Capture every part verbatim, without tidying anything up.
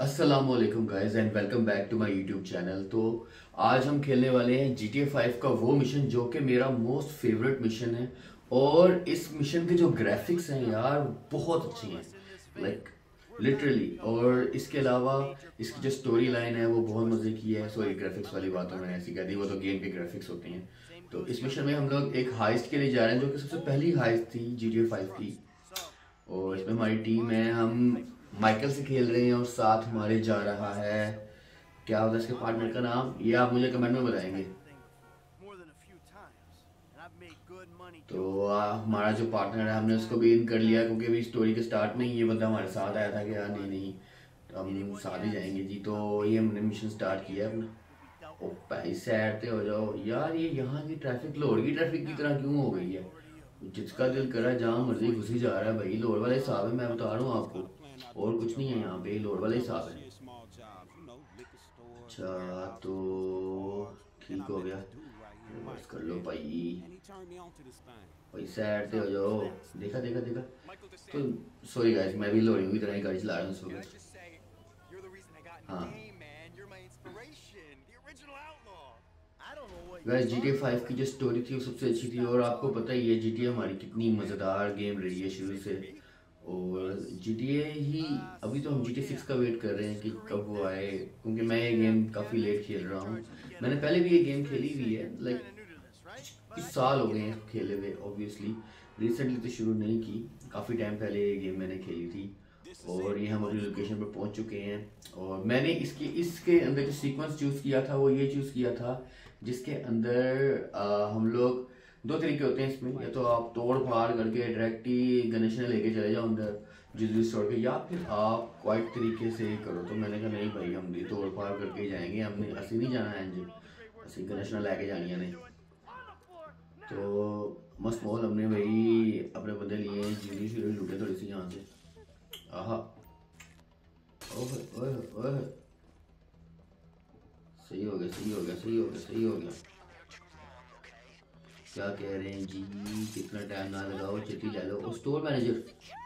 अस्सलामुअलैकुम guys and welcome back to my YouTube channel. तो आज हम खेलने वाले हैं जी टी ए फाइव का वो मिशन जो कि मेरा मोस्ट फेवरेट मिशन है। और इस मिशन के जो ग्राफिक्स हैं यार बहुत अच्छे हैं, लाइक लिटरली। और इसके अलावा इसकी जो स्टोरी लाइन है वो बहुत मज़े की है। सॉरी, ग्राफिक्स वाली बात तो मैंने ऐसी कह दी, वो तो गेम के ग्राफिक्स होते हैं। तो इस मिशन में हम लोग एक हाइस्ट के लिए जा रहे हैं जो कि सबसे पहली हाइस्ट थी जी टी ए फाइव की। और इसमें हमारी टीम है, हम माइकल से खेल रहे हैं और साथ हमारे जा रहा है, क्या होता है इसके पार्टनर का नाम, ये आप मुझे कमेंट में बताएंगे। तो आ, हमारा जो पार्टनर है हमने उसको भी इन कर लिया क्योंकि अभी स्टोरी के स्टार्ट में ही ये बंदा हमारे साथ आया था कि यार नहीं नहीं तो हम साथ ही जाएंगे जी। तो ये हमने मिशन स्टार्ट किया अपना। ओ भाई साइड पे हो जाओ यार, ये यहाँ की ट्रैफिक लाहौर की ट्रैफिक की तरह क्यों हो गई है? जिसका दिल करा जहाँ मर्जी घुसी जा रहा है भाई। लाहौर वाला हिसाब है, मैं बता रहा हूँ आपको, और कुछ नहीं है यहाँ पे, लाहौर वाला हिसाब है। अच्छा तो ठीक हो गया, रिवर्स कर लो भाई। भाई साइड पे हो जाओ, देखा देखा देखा। तो सॉरी गाइस, मैं भी लाहौरियों की तरह ही गाड़ी चला रहा हूँ इस वक्त। हाँ guys, G T A five की जो स्टोरी थी वो सबसे अच्छी थी। और आपको पता ही है जी टी ए हमारी कितनी मज़ेदार गेम रही है शुरू से। और जी टी ए ही, अभी तो हम जी टी ए सिक्स का वेट कर रहे हैं कि कब वो आए, क्योंकि मैं ये गेम काफ़ी लेट खेल रहा हूँ। मैंने पहले भी ये गेम खेली हुई है, लाइक कुछ साल हो गए हैं खेले हुए ऑब्वियसली। रिसेंटली तो शुरू नहीं की, काफ़ी टाइम पहले ये गेम मैंने खेली थी। और ये हम अपनी लोकेशन पर पहुंच चुके हैं। और मैंने इसके इसके अंदर जो सीक्वेंस चूज़ किया था वो ये चूज़ किया था जिसके अंदर आ, हम लोग, दो तरीके होते हैं इसमें, या तो आप तोड़ फाड़ करके डायरेक्ट ही गणेश ने लेके चले जाओ अंदर जुजली स्टोर के, या फिर आप क्वाइट तरीके से करो। तो मैंने कहा नहीं भाई, हम भी तोड़ फाड़ करके ही जाएंगे, हमने असली नहीं जाना है जी, असली गणेश ने लेके जानी है नहीं। तो मस्त मॉल हमने भाई अपने बंदे लिए हैं, जुजली शुरू लूटे थोड़ी सी यहाँ से। आहा, ओह ओह ओह, सही हो गया सही हो गया सही हो गया सही हो गया। क्या कह रहे हैं जी, कितना टाइम ना लगाओ, छुट्टी ले लो। और स्टोर मैनेजर,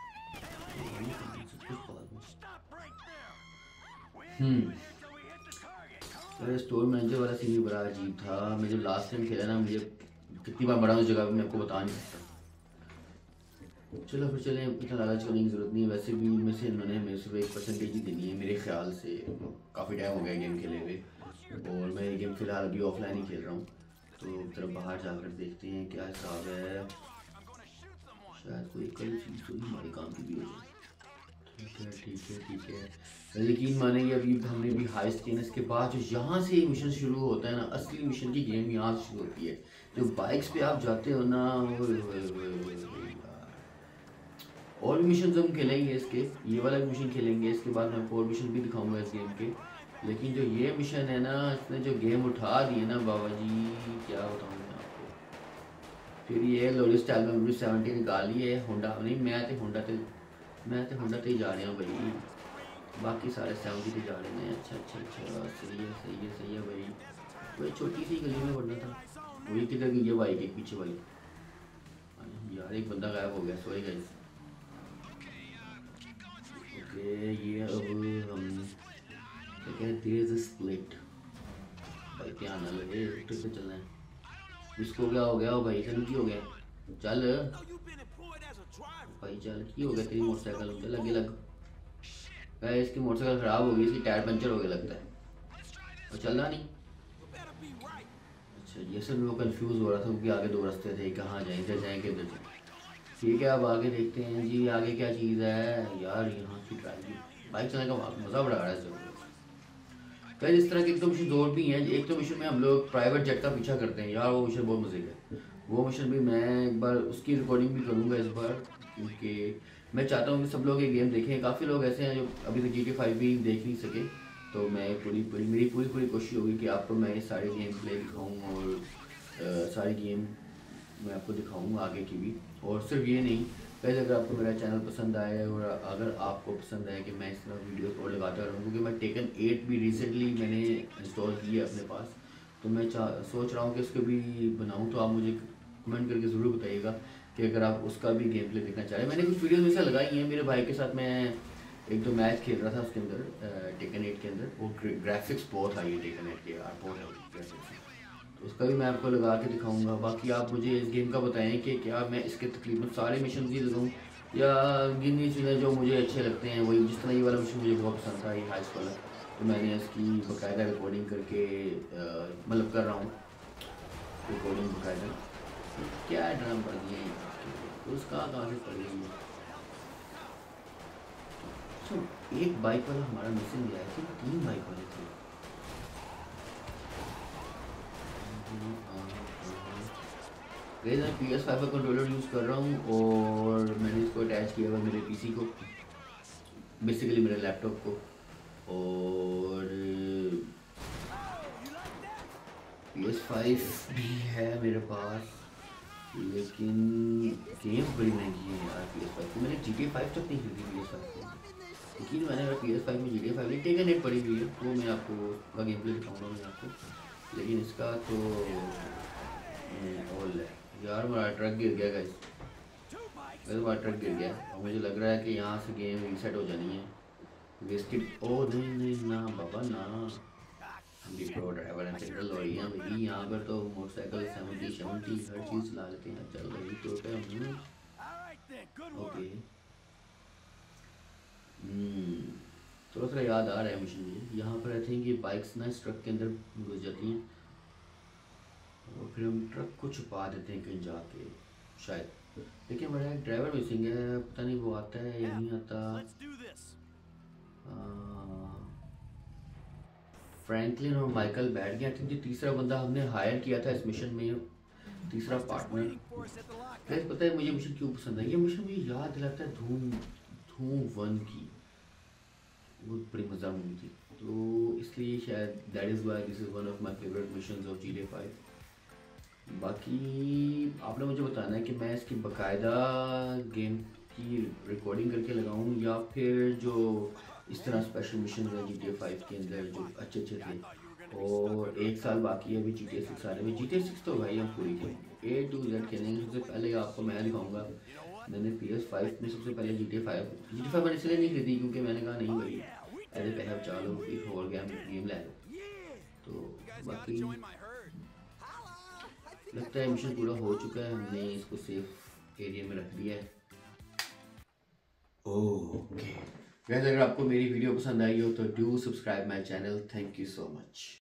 हम्म अरे स्टोर मैनेजर वाला सीन भी बड़ा अजीब था। मैं जब लास्ट टाइम खेला ना, मुझे कितनी बार बड़ा उस जगह पे मैं आपको बता नहीं सकता। चलो फिर चलें, इतना लालच करने की ज़रूरत नहीं है। वैसे भी में से इन्होंने मेरे सिर्फ एक परसेंटेज ही देनी है मेरे ख्याल से। काफ़ी टाइम हो गया गेम खेले हुए, और मैं ये गेम फ़िलहाल अभी ऑफलाइन ही खेल रहा हूँ। तो तरफ बाहर जाकर देखते हैं क्या हिसाब है, शायद कोई कई चीज़ तो हमारे काम की भी हो जाए। ठीक है ठीक है ठीक है, लेकिन माने कि अभी हमने भी हाइस्ट किया ना, इसके बाद जो यहाँ से ये मिशन शुरू होता है ना, असली मिशन की गेम यहाँ से शुरू होती है। जो बाइक्स पे आप जाते हो ना, ओए ओए ओए ओए ओए यार। और भी मिशन हम खेलेंगे इसके, ये वाला भी मिशन खेलेंगे, इसके बाद मैं और मिशन भी दिखाऊंगा इस गेम के। लेकिन जो ये मिशन है ना, इसने जो गेम उठा दी है ना बाबा जी, क्या बताऊँ मैं आपको। फिर ये लोरी स्टाइल में सेवेंटी निकाली है, होंडा नहीं, मैं तो होंडा तो मैं तो होंडा तो ही जा रहा हूँ भाई, बाकी सारे सेवेंटी पे जा रहे हैं। अच्छा अच्छा अच्छा, सही है सही है सही है भाई। वही छोटी सी गली में बढ़ना था, वही किधर गई है बाइक, एक पीछे वाली। यार एक बंदा गायब हो गया, सॉरी गाइस। ओके, ये अब हम क्या कहते हैं, स्प्लिट भाई, ध्यान ना लगे, ट्रिप पे चलना है। इसको क्या हो गया हो भाई, चल की हो गया, चल भाई चल, की हो गया तेरी मोटरसाइकिल, चल लगे लग। भाई इसकी मोटरसाइकिल ख़राब हो गई, इसकी टायर पंचर हो गया लगता है, और चलना नहीं। अच्छा ये सब लोग कंफ्यूज हो रहा था क्योंकि आगे दो रास्ते थे, कहाँ जाएँ, इधर जाएँ कि इधर जाएँ। ठीक है, अब आगे देखते हैं जी, आगे क्या चीज़ है यार। यहाँ की ड्राइविंग, बाइक चलाने का मज़ा बड़ा आ रहा है ज़रूर। कई इस तरह के एक दो मिशन और भी हैं। एक तो मिशन में हम लोग प्राइवेट जेट का पीछा करते हैं यार, वो मिशन बहुत मज़े का है। वो मिशन भी मैं एक बार उसकी रिकॉर्डिंग भी करूँगा इस बार, क्योंकि मैं चाहता हूँ कि सब लोग ये गेम देखें। काफ़ी लोग ऐसे हैं जो अभी तक जी टी फाइव भी देख नहीं सके। तो मैं पूरी पूरी मेरी पूरी पूरी कोशिश होगी कि आपको मैं सारे गेम प्ले दिखाऊँ, और आ, सारी गेम मैं आपको दिखाऊँगा आगे की भी। और सिर्फ ये नहीं, पहले अगर आपको मेरा चैनल पसंद आए और अगर आपको पसंद आए कि मैं इस तरह वीडियो और लगाता रहूँ, क्योंकि मैं टेकन एट भी रिसेंटली मैंने इंस्टॉल की है अपने पास, तो मैं सोच रहा हूँ कि उसको भी बनाऊँ। तो आप मुझे कमेंट करके ज़रूर बताइएगा कि अगर आप उसका भी गेम प्ले देखना चाह रहे हैं। मैंने कुछ वीडियोज़ में से लगाई हैं, मेरे भाई के साथ मैं एक दो मैच खेल रहा था उसके अंदर टेकन के अंदर, वो ग्राफिक्स बहुत हाई है टेकन नेट के यार, बहुत हाई ग्राफिक्स। तो उसका भी मैं आपको लगा के दिखाऊंगा। बाकी आप मुझे इस गेम का बताएं कि क्या मैं इसके तकरीबन सारे मिशन ही लगाऊँ या गिनी चुने जो मुझे अच्छे लगते हैं वही। जिस तरह ये वाला मिशन मुझे बहुत पसंद था, ये हाइस्ट वाला, तो मैंने इसकी बाकायदा रिकॉर्डिंग करके मतलब कर रहा हूँ रिकॉर्डिंग बाकायदा। क्या ड्राम पड़ गई है उसका कहाँ से पड़ गई है। तो एक बाइक वाला हमारा मिशन गया है, तीन बाइक वाले थे। मैं पी एस फाइव का कंट्रोलर यूज़ कर रहा हूँ और मैंने इसको अटैच किया हुआ मेरे पीसी को, बेसिकली मेरे लैपटॉप को। और पी एस फाइव भी है मेरे पास, लेकिन गेम बड़ी महंगी है यार पी एस फाइव की। मैंने जी टी ए फाइव तक नहीं खरीदी पी एस फाइव की, लेकिन मैंने अगर पी एस फाइव में जी टी ए फाइव नहीं, टेकन नेट पड़ी हुई है, वो मैं आपको का गेम प्ले दिखाऊँगा मैं आपको। लेकिन इसका तो ऑल है यार। मेरा ट्रक गिर गया गाइस, मेरा हमारा ट्रक गिर गया और मुझे लग रहा है कि यहाँ से गेम रीसेट हो जानी है। वेस्टेड, ओ नहीं नहीं ना बाबा ना, हम भी प्रो ड्राइवर हैं, पेट्रोल लॉरी हैं भाई। यहाँ पर तो मोटरसाइकिल सेवेंटी सेवेंटी हर चीज़ चला लेते हैं। चल भाई तो पे हम ओके। थोड़ा सा याद आ रहा है मिशन मुझे। यहाँ पर आई थिंक ये बाइक्स ना इस ट्रक के अंदर घुस जाती हैं और फिर हम ट्रक को छुपा देते हैं कहीं जाके शायद। लेकिन हमारा एक ड्राइवर मिसिंग है, पता नहीं वो आता है या नहीं आता। फ्रैंकलिन और माइकल बैठ गया। जो तीसरा बंदा हमने हायर किया था इस मिशन में, तीसरा पार्टनर। गैस पता है मुझे मिशन क्यों पसंद है? ये मिशन मुझे याद दिलाता है धूम धूम वन की, वो बड़ी मज़ा मूवी थी, तो इसलिए शायद that is why this is one of my favourite mission of G T A five. बाकी आपने मुझे बताना है कि मैं इसकी बाकायदा गेम की रिकॉर्डिंग करके लगाऊं या फिर जो इस तरह स्पेशल मिशन है जी टी ए फाइव के अंदर जो अच्छे अच्छे थे। और एक साल बाकी है अभी जी टी ए सिक्स आने में। जी टी ए सिक्स तो भाई हम पूरी खेलेंगे, ए टू जेड खेलेंगे। सबसे पहले आपको मैं दिखाऊंगा, मैंने पी एस फाइव में सबसे पहले G T A five G T A five मैंने इसलिए नहीं खरीदी क्योंकि मैंने कहा नहीं भाई ऐसे पैसे बचा लो, एक और गेम गेम ले लो। तो बाकी लगता है मिशन पूरा हो चुका है, हमने इसको सेफ एरिया में रख दिया है। ओके गाइस, अगर आपको मेरी वीडियो पसंद आई हो तो do subscribe my channel. Thank you so much.